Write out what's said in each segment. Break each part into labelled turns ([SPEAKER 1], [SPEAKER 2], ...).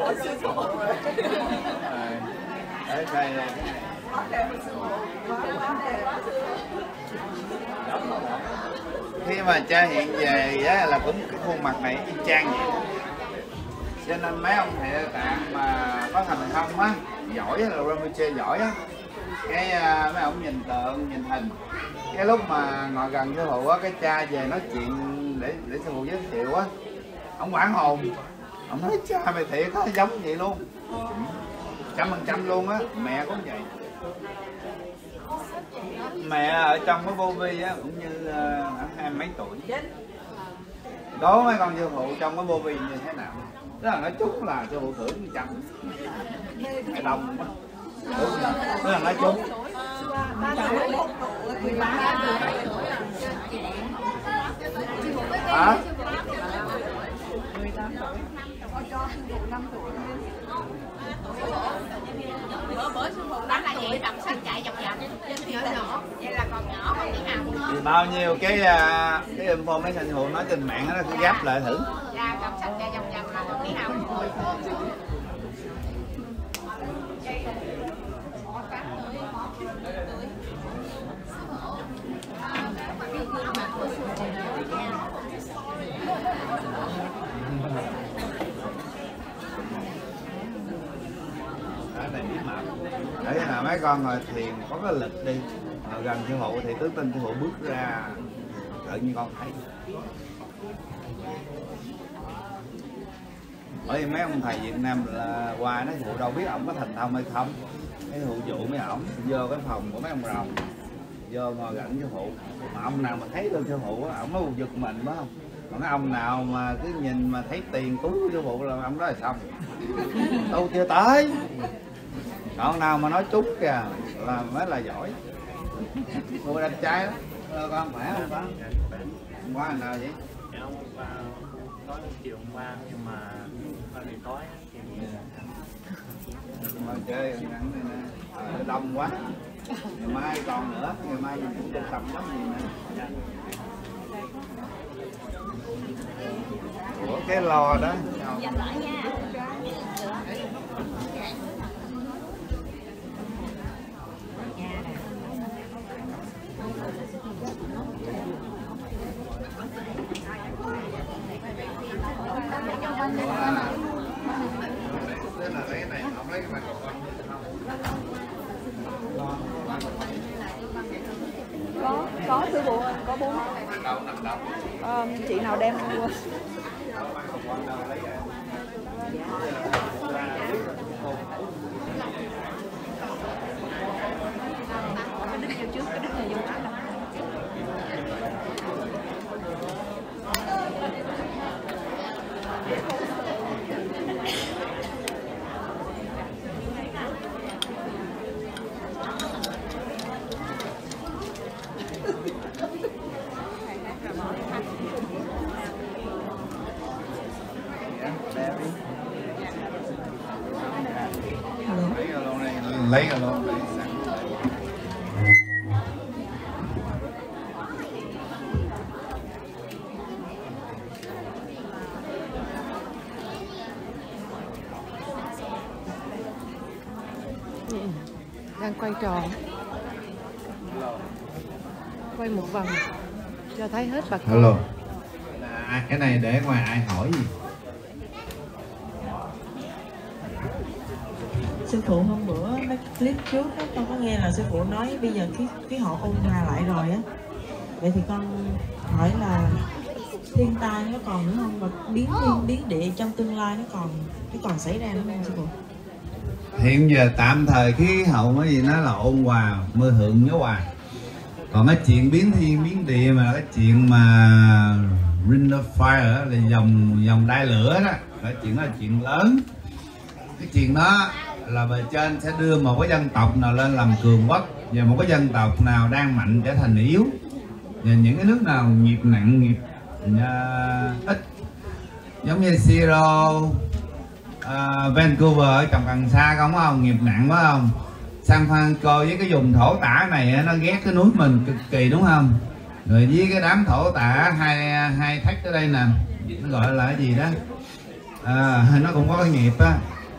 [SPEAKER 1] Đấy, đây này. Khi mà cha hiện về á, là cũng cái khuôn mặt này y chang vậy. Cho nên mấy ông thầy tạng mà có thành không á, giỏi là Rinpoche giỏi á, cái mấy ông nhìn tượng, nhìn hình, cái lúc mà ngồi gần sư phụ á, cái cha về nói chuyện để sư phụ giới thiệu á, ông hoảng hồn, ông nói cha mày thiệt á, giống vậy luôn, 100% luôn á. Mẹ cũng vậy, mẹ ở trong cái vô vi á cũng như hai mấy tuổi. Đố mấy con sư phụ trong cái vô vi như thế nào? Tức là nói chung là sư phụ thưởng 100, cái đông quá. Tức là nói chung hả?
[SPEAKER 2] Bữa sư phụ nói là vậy, đọc sách chạy vòng vòng nhỏ, vậy là còn nhỏ không biết nào.
[SPEAKER 1] Thì bao nhiêu cái info mấy sư phụ nói trên mạng đó cứ ghép lại thử.
[SPEAKER 2] Là đọc sách chạy vòng vòng là không biết nào.
[SPEAKER 1] Để là mấy con ngồi thiền có cái lịch đi, gần sư phụ thì tứ tinh sư phụ bước ra tự nhiên con thấy. Bởi vì mấy ông thầy Việt Nam là qua nói sư phụ đâu biết ông có thành thông hay không, cái phụ dụ mấy ổng vô cái phòng của mấy ông rồng, vô ngồi gần sư phụ, mà ông nào mà thấy được sư phụ á, ổng nói giật mình phải không? Còn cái ông nào mà cứ nhìn mà thấy tiền túi của sư phụ là ông đó là xong, đâu chưa tới. Còn nào mà nói trúng kìa là mới là giỏi. Cô đánh trái đó. Con khỏe không con? Hôm qua nào vậy?
[SPEAKER 3] Hôm qua tối chiều hôm qua nhưng mà hơi bị tối
[SPEAKER 1] mà chơi ngắn này nè, đông quá. Ngày mai còn nữa, ngày mai mình cũng được tập lắm gì nữa. Ủa cái lò đó.
[SPEAKER 4] Có sư phụ ơi, có 4. Chị nào đem mua? Cái đứt vô trước, cái đứt này vô trước đâu.
[SPEAKER 1] Lấy rồi luôn.
[SPEAKER 4] Đang quay tròn, quay một vòng cho thấy hết bà con.
[SPEAKER 1] Hello. Cái này để ngoài ai hỏi gì?
[SPEAKER 5] Sư phụ hôm bữa mấy clip trước đó, con có nghe là sư phụ nói bây giờ cái họ ôn hòa lại rồi á, vậy thì con hỏi là thiên tai nó còn nữa không, và biến thiên biến địa trong tương lai nó còn xảy ra nữa không sư phụ?
[SPEAKER 1] Hiện giờ tạm thời khí hậu cái gì nó là ôn hòa, mưa hưởng gió hòa. Còn cái chuyện biến thiên biến địa mà cái chuyện mà ring of fire là dòng đai lửa đó, cái chuyện đó là chuyện lớn. Cái chuyện đó là bề trên sẽ đưa một cái dân tộc nào lên làm cường quốc và một cái dân tộc nào đang mạnh trở thành yếu, và những cái nước nào nghiệp nặng nghiệp ít, giống như Siro, Vancouver ở trong Cần Sa không nghiệp nặng quá không? San Francisco với cái vùng thổ tả này nó ghét cái núi mình cực kỳ đúng không? Rồi với cái đám thổ tả hai thách ở đây nè, nó gọi là cái gì đó, nó cũng có cái nghiệp á,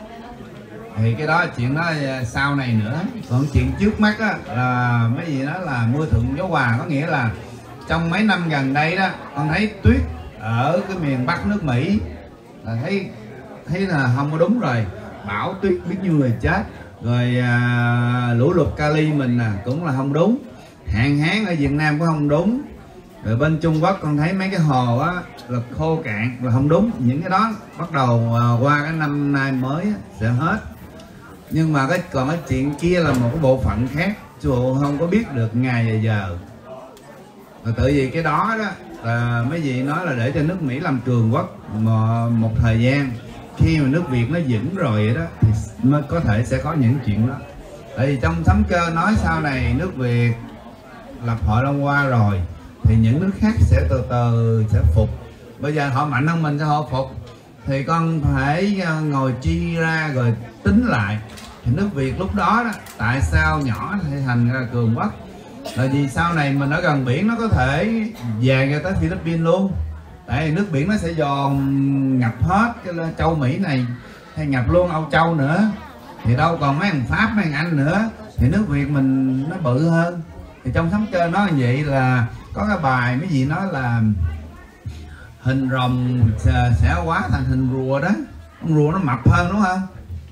[SPEAKER 1] Thì cái đó chuyện đó sau này nữa. Còn chuyện trước mắt á là mấy gì đó là mưa thuận gió hòa, có nghĩa là trong mấy năm gần đây đó con thấy tuyết ở cái miền Bắc nước Mỹ là thấy là không có đúng rồi. Bão tuyết biết nhiêu người chết rồi, lũ lụt Cali mình cũng là không đúng, hạn hán ở Việt Nam cũng không đúng, rồi bên Trung Quốc con thấy mấy cái hồ á là khô cạn là không đúng. Những cái đó bắt đầu qua cái năm nay mới sẽ hết. Nhưng mà còn cái chuyện kia là một cái bộ phận khác, sư phụ không có biết được ngày và giờ. Và tự vì cái đó là mấy vị nói là để cho nước Mỹ làm cường quốc một thời gian, khi mà nước Việt nó vững rồi vậy đó thì mới có thể sẽ có những chuyện đó. Tại vì trong Sấm Cơ nói sau này nước Việt lập Hội Long Hoa rồi thì những nước khác sẽ từ từ sẽ phục. Bây giờ họ mạnh hơn mình sẽ họ phục, thì con phải ngồi chi ra rồi tính lại thì nước Việt lúc đó tại sao nhỏ thì thành ra cường quốc. Là vì sau này mình ở gần biển nó có thể về ra tới Philippines luôn. Tại vì nước biển nó sẽ dồn ngập hết cái châu Mỹ này, hay ngập luôn Âu Châu nữa, thì đâu còn mấy thằng Pháp mấy thằng Anh nữa, thì nước Việt mình nó bự hơn. Thì trong Sấm Cơ nói như vậy là có cái bài mấy gì nói là hình rồng sẽ hóa thành hình rùa đó, con rùa nó mập hơn đúng không?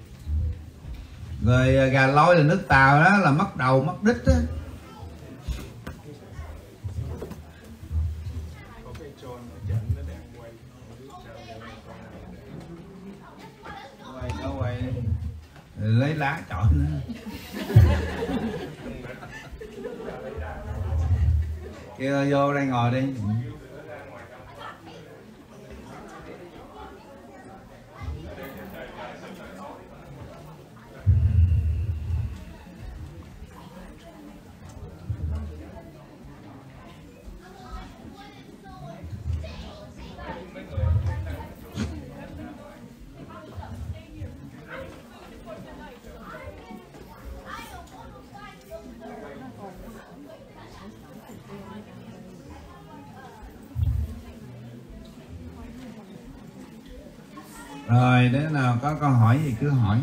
[SPEAKER 1] Rồi gà lôi là nước Tàu đó là mất đầu mất đít đó. Quay lấy lá chọi nữa. Kêu vô đây ngồi đi. Rồi, nếu nào có câu hỏi gì cứ hỏi.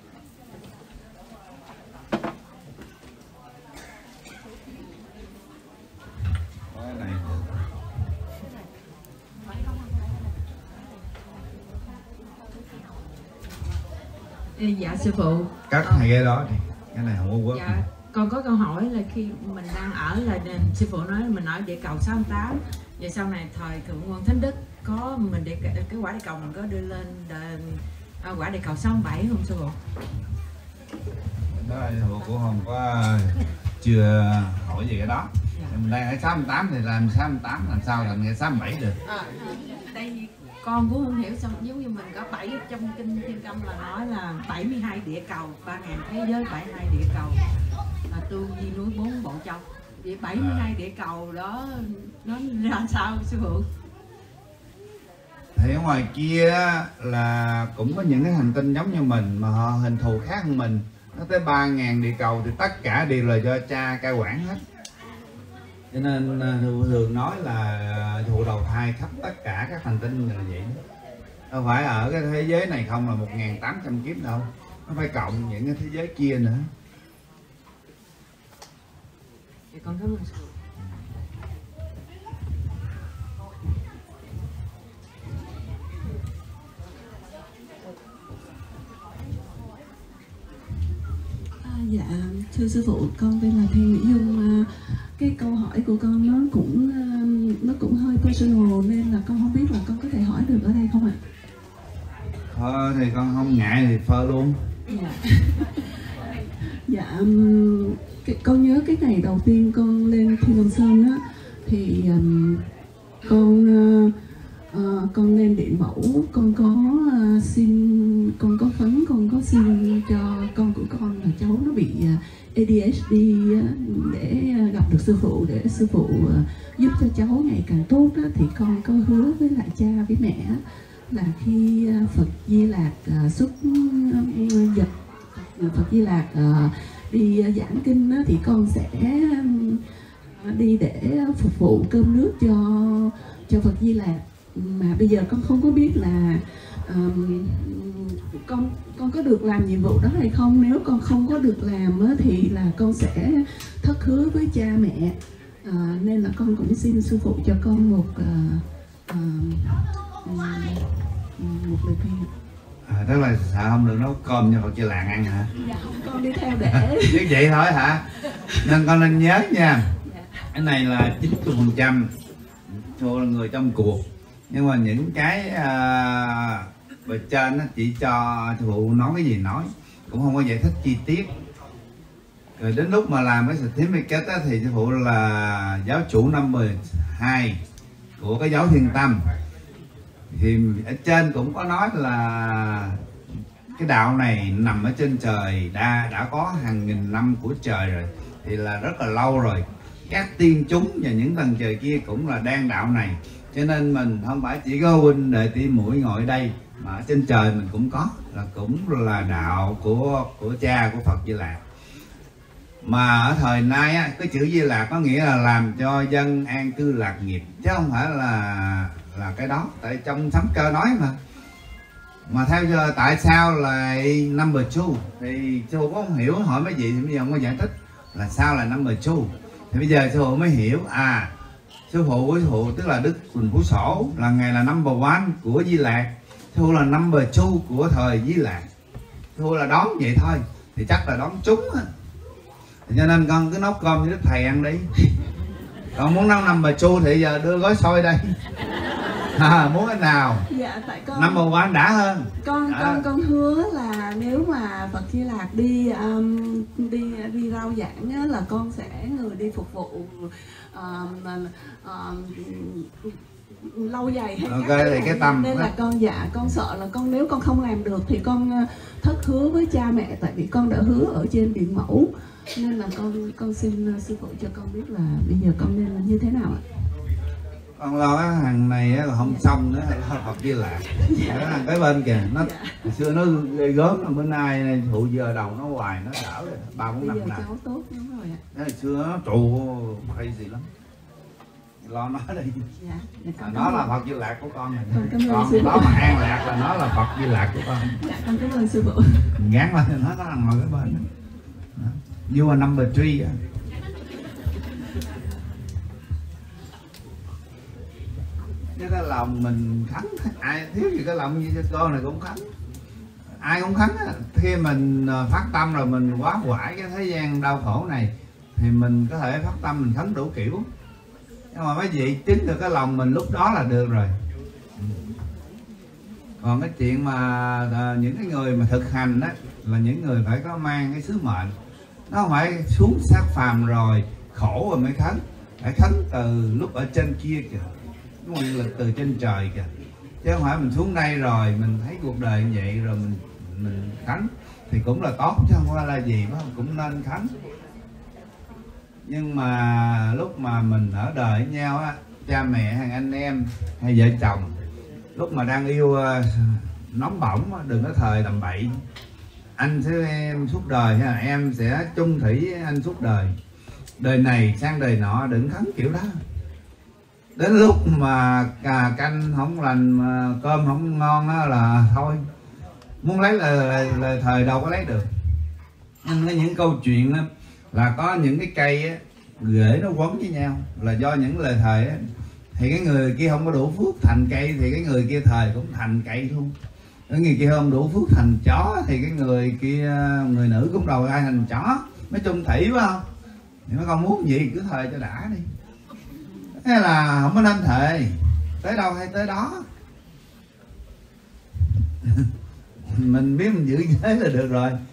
[SPEAKER 1] Cái này.
[SPEAKER 5] Dạ sư phụ.
[SPEAKER 1] Cắt hai cái đó đi, cái này không có quất.
[SPEAKER 5] Dạ, con có câu hỏi là khi mình đang ở là sư phụ nói là mình ở địa cầu 68, và sau này thời Thượng Quân Thánh Đức có mình cái quả địa cầu mình có đưa lên quả địa cầu 67 không sư phụ?
[SPEAKER 1] Đó sư phụ cũng không có chưa hỏi gì cái đó. Dạ. Mình đang ở 68 thì làm 68 làm sao thành cái 67 được?
[SPEAKER 5] Đây con cũng không hiểu sao, giống như mình có 7 trong kinh Thiên Công là nói là 72 địa cầu, 3.000 thế giới, 72 địa cầu là tu di núi 4 bộ châu. Vậy 72 địa cầu đó nó ra sao sư phụ?
[SPEAKER 1] Thì ở ngoài kia là cũng có những cái hành tinh giống như mình mà họ hình thù khác hơn mình. Nó tới 3.000 địa cầu thì tất cả đều là do cha cai quản hết. Cho nên thường nói là thụ đầu thai khắp tất cả các hành tinh là vậy. Đâu phải ở cái thế giới này không là 1.800 kiếp đâu. Nó phải cộng những cái thế giới kia nữa.
[SPEAKER 5] Thì con cảm ơn sư phụ.
[SPEAKER 6] Dạ thưa sư phụ, con tên là Thiên Mỹ Dung. Cái câu hỏi của con nó cũng hơi personal nên là con không biết là con có thể hỏi được ở đây không ạ?
[SPEAKER 1] Thôi thì con không ngại thì phơ luôn.
[SPEAKER 6] Dạ. Dạ con nhớ cái ngày đầu tiên con lên Thiên Long Sơn á thì con lên điện mẫu, con có con có phấn, con có xin cho con của con là cháu nó bị ADHD để gặp được sư phụ, để sư phụ giúp cho cháu ngày càng tốt đó. Thì con có hứa với lại cha với mẹ là khi Phật Di Lạc Phật Di Lạc đi giảng kinh đó, thì con sẽ đi để phục vụ cơm nước cho Phật Di Lạc. Mà bây giờ con không có biết là con có được làm nhiệm vụ đó hay không? Nếu con không có được làm á, thì là con sẽ thất hứa với cha mẹ. Nên là con cũng xin sư phụ cho con một lời khuyên.
[SPEAKER 1] Tức là sợ không được nấu cơm cho Phật Di Lặc ăn hả?
[SPEAKER 6] Dạ, con đi theo để
[SPEAKER 1] Như vậy thôi hả? Nên con nên nhớ nha, cái này là 90% cho là người trong cuộc, nhưng mà những cái bề trên nó chỉ cho sư phụ nói cái gì nói, cũng không có giải thích chi tiết. Rồi đến lúc mà làm cái certificate thì sư phụ là giáo chủ năm 12 của cái giáo Thiên Tâm, thì ở trên cũng có nói là cái đạo này nằm ở trên trời đã có hàng nghìn năm của trời rồi, thì là rất là lâu rồi. Các tiên chúng và những tầng trời kia cũng là đang đạo này, cho nên mình không phải chỉ có huynh đệ tỷ muội ngồi đây, mà ở trên trời mình cũng có, là cũng là đạo của cha của Phật Di Lặc. Mà ở thời nay á, cái chữ Di Lặc có nghĩa là làm cho dân an cư lạc nghiệp, chứ không phải là cái đó. Tại trong Sấm Cơ nói mà theo giờ tại sao lại number 2 thì sư phụ không hiểu, hỏi mấy vị thì bây giờ không có giải thích là sao là number 2. Thì bây giờ sư phụ mới hiểu, sư phụ của sư phụ tức là Đức Quỳnh Phú Sổ là ngài là number 1 của Di Lặc, sư phụ là number 2 của thời Di Lặc. Sư phụ là đón vậy thôi, thì chắc là đón trúng á. Cho nên con cứ nấu cơm với Đức Thầy ăn đi. Còn muốn nấu number 2 thì giờ đưa gói xôi đây. Muốn cái nào?
[SPEAKER 6] Dạ, tại con
[SPEAKER 1] number 1 đã hơn.
[SPEAKER 6] Con hứa là nếu mà Phật Di Lặc đi rao giảng á, là con sẽ người đi phục vụ lâu dài hay
[SPEAKER 1] thì cái tâm
[SPEAKER 6] nên là con sợ là nếu con không làm được thì con thất hứa với cha mẹ, tại vì con đã hứa ở trên điện mẫu, nên là con xin sư phụ cho con biết là bây giờ con nên là như thế nào ạ?
[SPEAKER 1] Con lo cái hàng này là không xong nữa, Phật Di Lặc nó hàng cái bên kìa, nó hồi xưa nó ghê gớm, là bữa nay thụ giờ đầu nó hoài nó đỡ rồi 3-4 năm lại.
[SPEAKER 6] Cháu tốt lắm rồi ạ.
[SPEAKER 1] Hồi xưa nó trụ hay gì lắm, lo nó đi. Nó là Phật Di Lặc của con này, còn đó mà an lạc là nó là Phật Di Lặc của con.
[SPEAKER 6] Dạ, con cảm ơn sư phụ.
[SPEAKER 1] Gán lên nó nằm ngồi cái bên đó. You are number 3 á. Cái lòng mình khấn, ai thiếu gì cái lòng gì cho con này cũng khấn, ai cũng khấn á. Khi mình phát tâm rồi mình quá quải cái thế gian đau khổ này thì mình có thể phát tâm mình khấn đủ kiểu, nhưng mà mấy vị chứng được cái lòng mình lúc đó là được rồi. Còn cái chuyện mà những cái người mà thực hành đó là những người phải có mang cái sứ mệnh, nó không phải xuống xác phàm rồi khổ rồi mới khấn, phải khấn từ lúc ở trên kia kìa, nguyên lực từ trên trời kìa, chứ không phải mình xuống đây rồi mình thấy cuộc đời như vậy rồi mình khấn thì cũng là tốt, chứ không phải là gì đó, cũng nên khấn. Nhưng mà lúc mà mình ở đời với nhau á, cha mẹ hay anh em hay vợ chồng lúc mà đang yêu nóng bỏng đừng có thời làm bậy. Anh sẽ em suốt đời hay là em sẽ chung thủy với anh suốt đời, đời này sang đời nọ, đừng khấn kiểu đó. Đến lúc mà canh không lành mà cơm không ngon á là thôi, muốn lấy lời thời đâu có lấy được. Nên có những câu chuyện á, là có những cái cây á, rễ nó quấn với nhau là do những lời thời á, thì cái người kia không có đủ phước thành cây thì cái người kia thời cũng thành cây luôn. Cái người kia không đủ phước thành chó thì cái người kia, người nữ cũng đầu ai thành chó. Nói chung thủy phải không? Thì mấy con muốn gì cứ thời cho đã đi. Thế là không có nên thề, tới đâu hay tới đó. Mình biết mình giữ thế là được rồi.